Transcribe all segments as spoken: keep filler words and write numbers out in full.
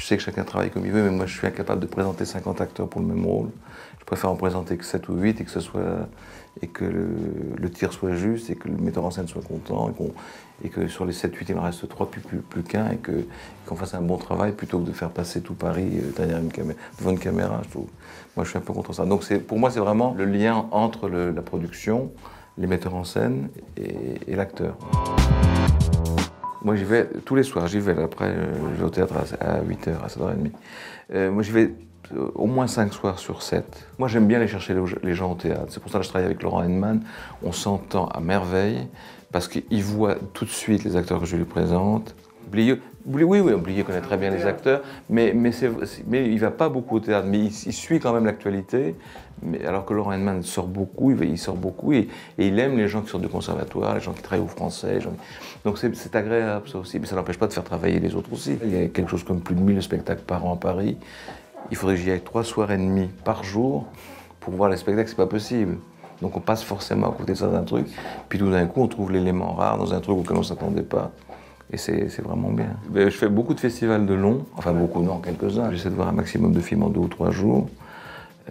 sais que chacun travaille comme il veut, mais moi je suis incapable de présenter cinquante acteurs pour le même rôle. Je préfère en présenter que sept ou huit et que, ce soit, et que le, le tir soit juste et que le metteur en scène soit content et, qu'on, et que sur les sept huit il en reste trois plus, plus, plus qu'un et, que, et qu'on fasse un bon travail plutôt que de faire passer tout Paris derrière une caméra, devant une caméra. Je trouve. Moi je suis un peu contre ça. Donc pour moi c'est vraiment le lien entre le, la production, les metteurs en scène et, et l'acteur. Moi j'y vais tous les soirs, j'y vais, après je vais au théâtre à huit heures, à sept heures trente. Euh, moi j'y vais au moins cinq soirs sur sept. Moi j'aime bien aller chercher les gens au théâtre, c'est pour ça que je travaille avec Laurent Henneman, on s'entend à merveille, parce qu'il voit tout de suite les acteurs que je lui présente. Blier, oui, oui, Blier connaît très bien les acteurs, mais, mais, c'est, mais il ne va pas beaucoup au théâtre, mais il, il suit quand même l'actualité, alors que Laurent Henneman sort beaucoup, il, il sort beaucoup, et, et il aime les gens qui sortent du conservatoire, les gens qui travaillent au français. Gens... Donc c'est, c'est agréable ça aussi, mais ça n'empêche pas de faire travailler les autres aussi. Il y a quelque chose comme plus de mille spectacles par an à Paris, il faudrait que j'y aille trois soirs et demi par jour pour voir les spectacles, c'est pas possible. Donc on passe forcément à côté de ça d'un truc, puis tout d'un coup on trouve l'élément rare dans un truc auquel on ne s'attendait pas. Et c'est, c'est vraiment bien. Je fais beaucoup de festivals de long, enfin beaucoup, non, quelques-uns. J'essaie de voir un maximum de films en deux ou trois jours. Euh,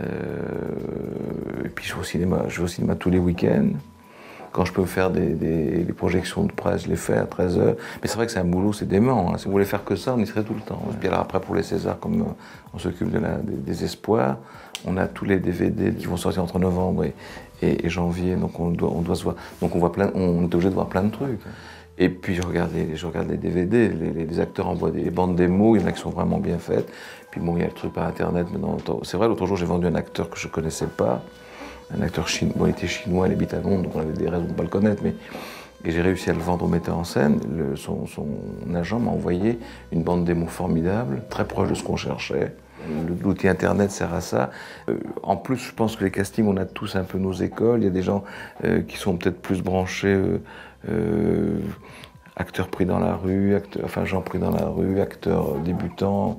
et puis je vais au cinéma, je vais au cinéma tous les week-ends. Quand je peux faire des, des, des projections de presse, je les fais à treize heures. Mais c'est vrai que c'est un boulot, c'est dément. Hein. Si vous voulez faire que ça, on y serait tout le temps. Et puis alors après, pour les Césars, comme on s'occupe de la, des, des espoirs, on a tous les D V D qui vont sortir entre novembre et, et, et janvier. Donc on doit, on doit se voir. Donc on, voit plein, on est obligé de voir plein de trucs. Et puis je regarde les, je regarde les D V D, les, les, les acteurs envoient des bandes démos, il y en a qui sont vraiment bien faites. Puis bon, il y a le truc par internet, mais dans, c'est vrai, l'autre jour j'ai vendu un acteur que je ne connaissais pas, un acteur chinois, bon, il était chinois, il habite à Londres, donc on avait des raisons de ne pas le connaître, mais et j'ai réussi à le vendre au metteur en scène. Le, son, son agent m'a envoyé une bande démo formidable, très proche de ce qu'on cherchait. L'outil internet sert à ça. Euh, en plus, je pense que les castings, on a tous un peu nos écoles. Il y a des gens euh, qui sont peut-être plus branchés, euh, euh, acteurs pris dans la rue, acteurs, enfin gens pris dans la rue, acteurs débutants.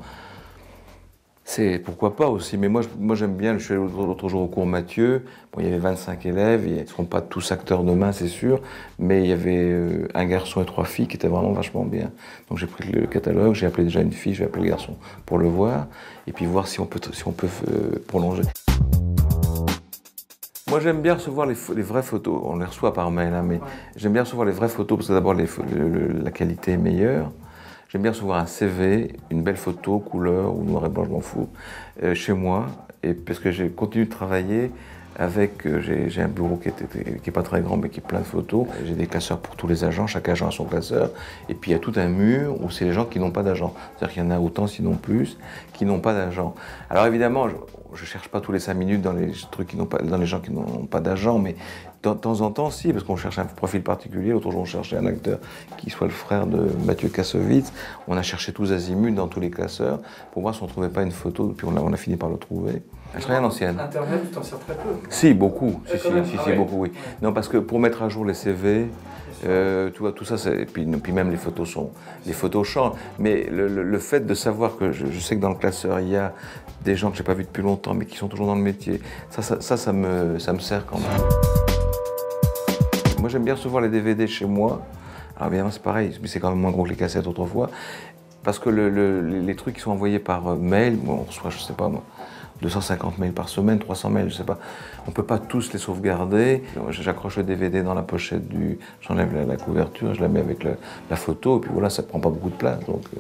C'est pourquoi pas aussi, mais moi, moi j'aime bien. Je suis allé l'autre jour au cours Mathieu. Bon, il y avait vingt-cinq élèves, ils ne seront pas tous acteurs demain, c'est sûr, mais il y avait euh, un garçon et trois filles qui étaient vraiment vachement bien. Donc j'ai pris le catalogue, j'ai appelé déjà une fille, je vais appeler le garçon pour le voir, et puis voir si on peut, si on peut euh, prolonger. Moi j'aime bien recevoir les, les vraies photos, on les reçoit par mail, hein, mais ouais. J'aime bien recevoir les vraies photos parce que d'abord les, le, la qualité est meilleure. J'aime bien recevoir un C V, une belle photo, couleur ou noir et blanc, je m'en fous, euh, chez moi, et parce que j'ai continué de travailler avec, euh, j'ai, j'ai un bureau qui n'est pas très grand mais qui est plein de photos. J'ai des classeurs pour tous les agents, chaque agent a son classeur, et puis il y a tout un mur où c'est les gens qui n'ont pas d'agent. C'est-à-dire qu'il y en a autant, sinon plus, qui n'ont pas d'agent. Alors évidemment, je ne cherche pas tous les cinq minutes dans les, trucs qui n'ont pas, dans les gens qui n'ont pas d'agent, mais de temps en temps, si, parce qu'on cherche un profil particulier. L'autre jour, on cherchait un acteur qui soit le frère de Mathieu Kassovitz. On a cherché tous azimuts dans tous les classeurs pour voir si on ne trouvait pas une photo, puis on a, on a fini par le trouver. Je travaille à l'ancienne. Internet, tu t'en sers très peu. Si, beaucoup. Si, si, même, si, ah si ouais. beaucoup, oui. Ouais. Non, parce que pour mettre à jour les C V, euh, tu vois, tout ça, c'est, et puis, puis même les photos sont, les photos changent. Mais le, le, le fait de savoir que je, je sais que dans le classeur, il y a des gens que j'ai pas vus depuis longtemps, mais qui sont toujours dans le métier, ça, ça, ça, ça me, ça me sert quand même. Moi, j'aime bien recevoir les D V D chez moi. Alors évidemment, c'est pareil, mais c'est quand même moins gros que les cassettes autrefois. Parce que le, le, les trucs qui sont envoyés par mail, bon, on reçoit, je sais pas moi, deux cent cinquante mails par semaine, trois cents mails, je sais pas. On peut pas tous les sauvegarder. J'accroche le D V D dans la pochette du... J'enlève la, la couverture, je la mets avec la, la photo, et puis voilà, ça prend pas beaucoup de place. Donc, euh...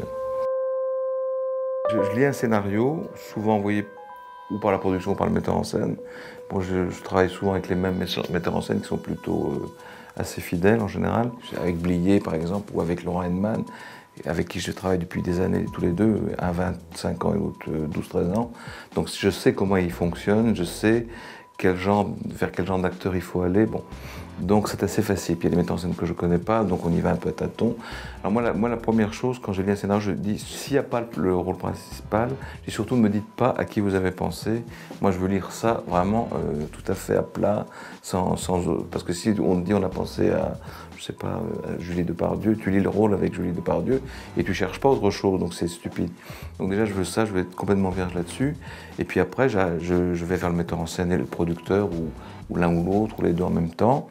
je, je lis un scénario, souvent envoyé ou par la production ou par le metteur en scène. Bon, je, je travaille souvent avec les mêmes metteurs en scène qui sont plutôt euh, assez fidèles en général. Avec Blier par exemple, ou avec Laurent Henneman, avec qui je travaille depuis des années tous les deux, un vingt-cinq ans et l'autre douze treize ans. Donc je sais comment ils fonctionnent, je sais quel genre, vers quel genre d'acteur il faut aller. Bon. Donc c'est assez facile. Puis il y a des metteurs en scène que je ne connais pas, donc on y va un peu à tâtons. Alors moi la, moi, la première chose, quand je lis un scénario, je dis, s'il n'y a pas le rôle principal, je dis surtout ne me dites pas à qui vous avez pensé. Moi je veux lire ça vraiment euh, tout à fait à plat, sans, sans, parce que si on dit on a pensé à, je sais pas, à Julie Depardieu, tu lis le rôle avec Julie Depardieu et tu cherches pas autre chose, donc c'est stupide. Donc déjà je veux ça, je vais être complètement vierge là-dessus. Et puis après je, je vais vers le metteur en scène et le producteur, ou, ou l'un ou l'autre, ou les deux en même temps.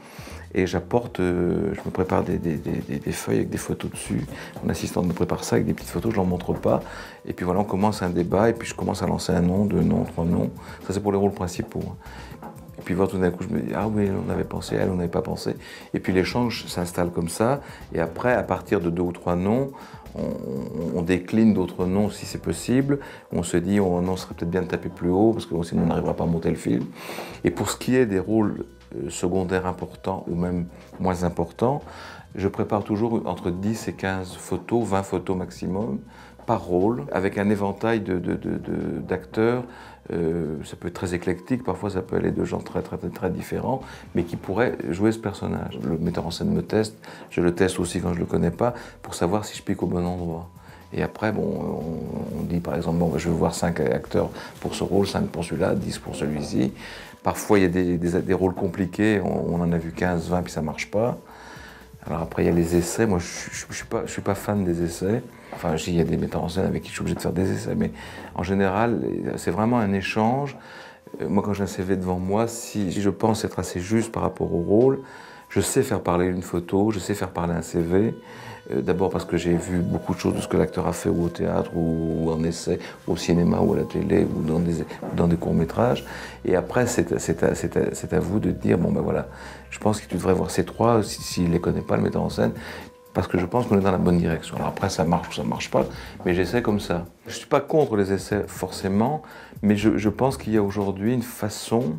et j'apporte, euh, je me prépare des, des, des, des feuilles avec des photos dessus. Mon assistante me prépare ça avec des petites photos, je ne leur montre pas. Et puis voilà, on commence un débat et puis je commence à lancer un nom, deux noms, trois noms. Ça c'est pour les rôles principaux. Et puis voir tout d'un coup, je me dis, ah oui, on avait pensé, elle, on n'avait pas pensé. Et puis l'échange s'installe comme ça. Et après, à partir de deux ou trois noms, on, on décline d'autres noms si c'est possible. On se dit, oh non, ce serait peut-être bien de taper plus haut parce que sinon on n'arrivera pas à monter le film. Et pour ce qui est des rôles secondaires importants ou même moins importants, je prépare toujours entre dix et quinze photos, vingt photos maximum par rôle, avec un éventail de, de, de, de, d'acteurs. Euh, ça peut être très éclectique, parfois ça peut aller de gens très, très, très, très différents, mais qui pourraient jouer ce personnage. Le metteur en scène me teste, je le teste aussi quand je ne le connais pas, pour savoir si je pique au bon endroit. Et après, bon, on, on dit par exemple, bon, je veux voir cinq acteurs pour ce rôle, cinq pour celui-là, dix pour celui-ci. Parfois, il y a des, des, des rôles compliqués, on, on en a vu quinze, vingt, puis ça ne marche pas. Alors après, il y a les essais. Moi, je ne suis, suis pas fan des essais. Enfin, il y a des metteurs en scène avec qui je suis obligé de faire des essais, mais en général, c'est vraiment un échange. Moi, quand j'ai un C V devant moi, si je pense être assez juste par rapport au rôle, je sais faire parler une photo, je sais faire parler un C V. Euh, D'abord parce que j'ai vu beaucoup de choses de ce que l'acteur a fait ou au théâtre, ou, ou en essai, ou au cinéma, ou à la télé, ou dans des, dans des courts-métrages. Et après, c'est à, à, à vous de dire, bon ben voilà, je pense que tu devrais voir ces trois, s'il ne les connaît pas, le metteur en scène, parce que je pense qu'on est dans la bonne direction. Alors après, ça marche ou ça ne marche pas, mais j'essaie comme ça. Je ne suis pas contre les essais forcément, mais je, je pense qu'il y a aujourd'hui une façon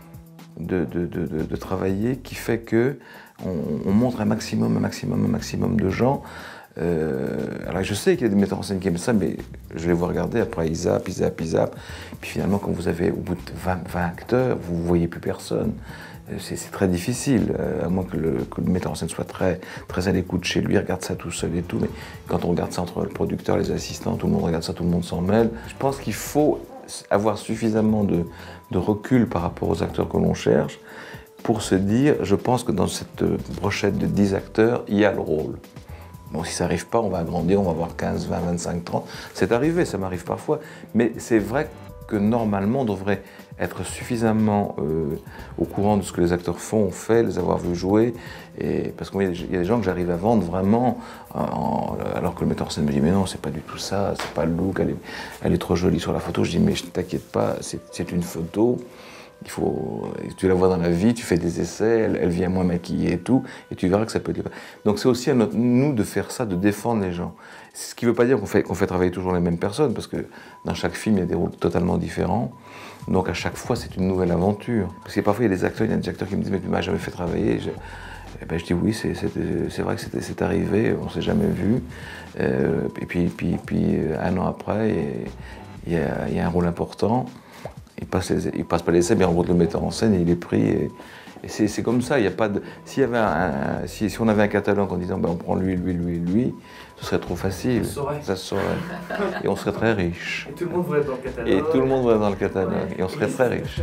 de, de, de, de, de travailler qui fait que on, on montre un maximum, un maximum, un maximum de gens. Euh, alors je sais qu'il y a des metteurs en scène qui aiment ça, mais je les vois regarder, après ils zappent, ils zappent, ils zappent. Puis finalement, quand vous avez au bout de vingt, vingt acteurs, vous ne voyez plus personne. C'est très difficile, à moins que le, que le metteur en scène soit très, très à l'écoute chez lui, regarde ça tout seul et tout. Mais quand on regarde ça entre le producteur, les assistants, tout le monde regarde ça, tout le monde s'en mêle. Je pense qu'il faut avoir suffisamment de, de recul par rapport aux acteurs que l'on cherche pour se dire, je pense que dans cette brochette de dix acteurs, il y a le rôle. Bon, si ça n'arrive pas, on va agrandir, on va avoir quinze, vingt, vingt-cinq, trente. C'est arrivé, ça m'arrive parfois. Mais c'est vrai que normalement, on devrait être suffisamment euh, au courant de ce que les acteurs font, ont fait, les avoir vus jouer. Et, parce qu'il y a des gens que j'arrive à vendre vraiment, en, alors que le metteur en scène me dit « mais non, c'est pas du tout ça, c'est pas le look, elle est, elle est trop jolie sur la photo ». Je dis « mais t'inquiète pas, c'est une photo ». Il faut, tu la vois dans la vie, tu fais des essais, elle, elle vient moins maquillée et tout, et tu verras que ça peut être... Donc c'est aussi à notre, nous de faire ça, de défendre les gens. Ce qui ne veut pas dire qu'on fait, qu'on fait travailler toujours les mêmes personnes, parce que dans chaque film, il y a des rôles totalement différents. Donc à chaque fois, c'est une nouvelle aventure. Parce que parfois, il y a des acteurs, il y a des acteurs qui me disent « mais tu m'as jamais fait travailler ». Je, eh ben, je dis « oui, c'est vrai que c'est arrivé, on ne s'est jamais vu euh, ». Et puis, puis, puis un an après, il y, a, il y a un rôle important. Il passe, les, il passe pas l'essai, mais il rencontre le metteur en scène et il est pris. Et, et c'est comme ça, il n'y a pas de... S'il y avait un, un, si, si on avait un catalogue en disant ben, on prend lui, lui, lui, lui, ce serait trop facile. Ça se saurait. Ça se saurait. Et on serait très riche. Et tout le monde voudrait être dans le catalogue. Et tout le monde voudrait être dans le catalogue. Ouais. Et on serait et très riche.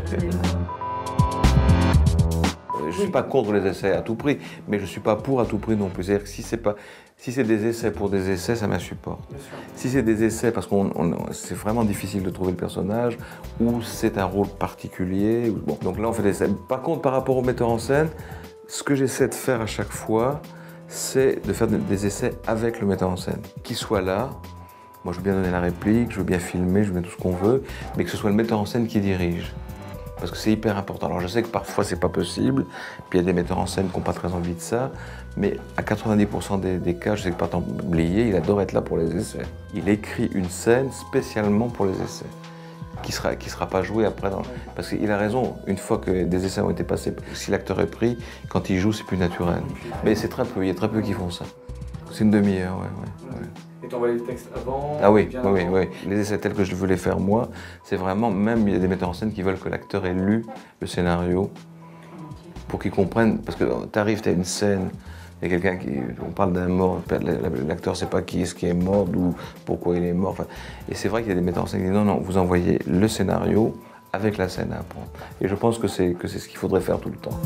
Je ne suis pas contre les essais à tout prix, mais je ne suis pas pour à tout prix non plus. C'est-à-dire que si c'est pas... Si c'est des essais pour des essais, ça m'insupporte. Si c'est des essais parce que c'est vraiment difficile de trouver le personnage, ou c'est un rôle particulier, bon, donc là on fait des essais. Par contre, par rapport au metteur en scène, ce que j'essaie de faire à chaque fois, c'est de faire des essais avec le metteur en scène. Qu'il soit là, moi je veux bien donner la réplique, je veux bien filmer, je veux bien tout ce qu'on veut, mais que ce soit le metteur en scène qui dirige. Parce que c'est hyper important. Alors je sais que parfois c'est pas possible, puis il y a des metteurs en scène qui n'ont pas très envie de ça, mais à quatre-vingt-dix pour cent des, des cas, je sais que Patton Blier, il adore être là pour les essais. Il écrit une scène spécialement pour les essais, qui sera, qui sera pas jouée après. Dans... Parce qu'il a raison, une fois que des essais ont été passés, si l'acteur est pris, quand il joue, c'est plus naturel. Mais c'est très peu, il y a très peu qui font ça. C'est une demi-heure, ouais, ouais, ouais. Et tu envoies les textes avant? Ah oui, oui, oui, oui. Les essais tels que je voulais faire moi, c'est vraiment, même il y a des metteurs en scène qui veulent que l'acteur ait lu le scénario pour qu'il comprenne, parce que tu arrives, tu as une scène, il y a quelqu'un qui, on parle d'un mort, l'acteur ne sait pas qui est-ce qui est mort, ou pourquoi il est mort, enfin, et c'est vrai qu'il y a des metteurs en scène qui disent non, non, vous envoyez le scénario avec la scène à apprendre. Et je pense que c'est que c'est ce qu'il faudrait faire tout le temps.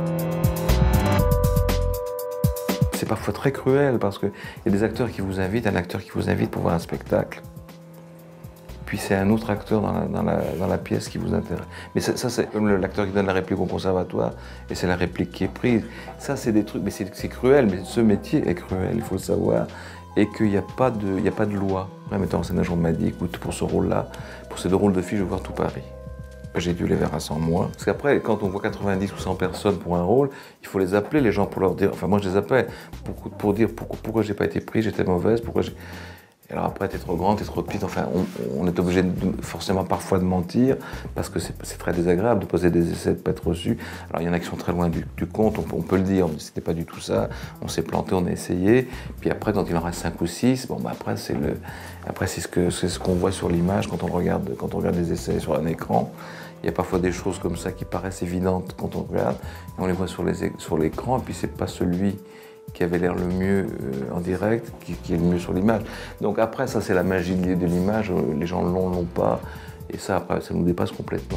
C'est parfois très cruel parce qu'il y a des acteurs qui vous invitent, un acteur qui vous invite pour voir un spectacle. puis c'est un autre acteur dans la, dans la, dans la pièce qui vous intéresse. Mais ça, ça c'est comme l'acteur qui donne la réplique au conservatoire, et c'est la réplique qui est prise. Ça, c'est des trucs, mais c'est cruel, mais ce métier est cruel, il faut le savoir, et qu'il n'y a pas de, il n'y a pas de loi. Un metteur en scène un jour m'a dit, écoute, pour ce rôle-là, pour ces deux rôles de filles, je veux voir tout Paris. J'ai dû les verra sans moi. Parce qu'après, quand on voit quatre-vingt-dix ou cent personnes pour un rôle, il faut les appeler, les gens, pour leur dire... Enfin, moi, je les appelle pour, pour dire pourquoi, pourquoi j'ai pas été pris, j'étais mauvaise, pourquoi j'ai... Alors après, t'es trop grande, t'es trop petite, enfin, on, on est obligé de, forcément parfois de mentir, parce que c'est très désagréable de poser des essais, de pas être reçu. Alors il y en a qui sont très loin du, du compte, on, on peut le dire, c'était pas du tout ça, on s'est planté, on a essayé, puis après, quand il en reste cinq ou six, bon, bah après, c'est le, après c'est ce que, c'est ce qu'on voit sur l'image quand on regarde, quand on regarde les essais sur un écran. Il y a parfois des choses comme ça qui paraissent évidentes quand on regarde, et on les voit sur les, sur l'écran, et puis c'est pas celui qui avait l'air le mieux euh, en direct, qui, qui est le mieux sur l'image. Donc après, ça c'est la magie de, de l'image, les gens l'ont, l'ont pas, et ça après, ça nous dépasse complètement.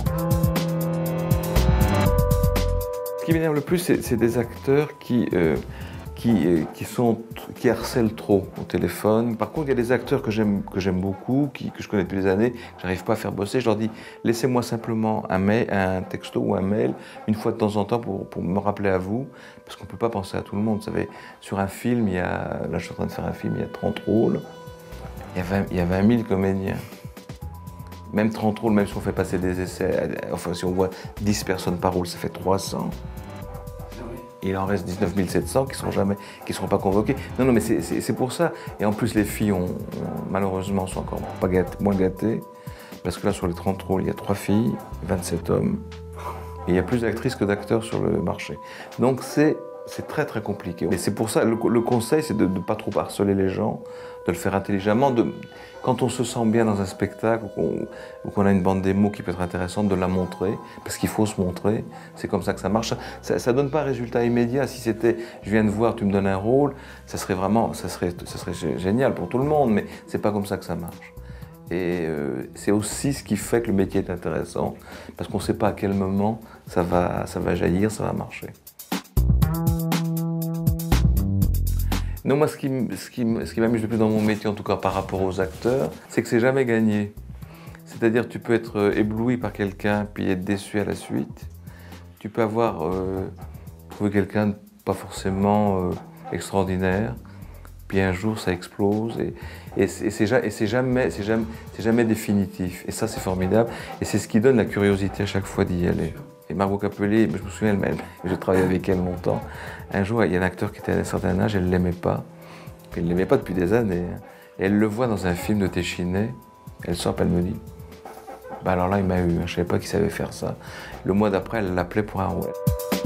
Ce qui m'énerve le plus, c'est des acteurs qui, euh, qui, euh, qui, sont, qui harcèlent trop au téléphone. Par contre, il y a des acteurs que j'aime que j'aime beaucoup, qui, que je connais depuis des années, que j'arrive pas à faire bosser. Je leur dis, laissez-moi simplement un, mail, un texto ou un mail, une fois de temps en temps, pour, pour me rappeler à vous, parce qu'on ne peut pas penser à tout le monde. Vous savez, sur un film, il y a, là je suis en train de faire un film, il y a trente rôles, il y a vingt, il y a vingt mille comédiens. Même trente rôles, même si on fait passer des essais, enfin si on voit dix personnes par rôle, ça fait trois cents. Il en reste dix-neuf mille sept cents qui ne seront jamais, qui seront pas convoqués. Non, non, mais c'est pour ça. Et en plus, les filles, ont, ont, malheureusement, sont encore pas gâtées, moins gâtées. Parce que là, sur les trente rôles, il y a trois filles, vingt-sept hommes. Et il y a plus d'actrices que d'acteurs sur le marché. Donc c'est très, très compliqué. Et c'est pour ça, le, le conseil, c'est de ne pas trop harceler les gens, de le faire intelligemment. De, quand on se sent bien dans un spectacle ou qu'on a une bande démo qui peut être intéressante, de la montrer, parce qu'il faut se montrer, c'est comme ça que ça marche. Ça ne donne pas un résultat immédiat. Si c'était « je viens de voir, tu me donnes un rôle », ça serait vraiment, ça serait, ça serait génial pour tout le monde, mais c'est pas comme ça que ça marche. Et euh, c'est aussi ce qui fait que le métier est intéressant, parce qu'on ne sait pas à quel moment ça va, ça va jaillir, ça va marcher. Non, moi, ce qui, ce qui, ce qui m'amuse le plus dans mon métier, en tout cas par rapport aux acteurs, c'est que c'est jamais gagné. C'est-à-dire, tu peux être ébloui par quelqu'un puis être déçu à la suite. Tu peux avoir euh, trouvé quelqu'un de pas forcément euh, extraordinaire, puis un jour ça explose et, et c'est jamais, jamais, jamais définitif. Et ça, c'est formidable. Et c'est ce qui donne la curiosité à chaque fois d'y aller. Et Margot Capelli, je me souviens elle-même, je travaillais avec elle longtemps. Un jour, il y a un acteur qui était à un certain âge, elle ne l'aimait pas. Elle ne l'aimait pas depuis des années. Et elle le voit dans un film de Téchiné. Elle sort, elle me dit, bah alors là, il m'a eu, je ne savais pas qu'il savait faire ça. Le mois d'après, elle l'appelait pour un rôle.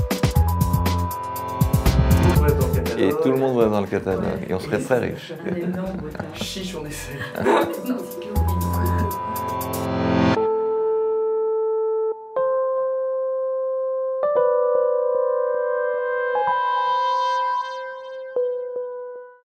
Et tout le monde va dans le catalogue. Et on serait très riche. Chiche, on essaie.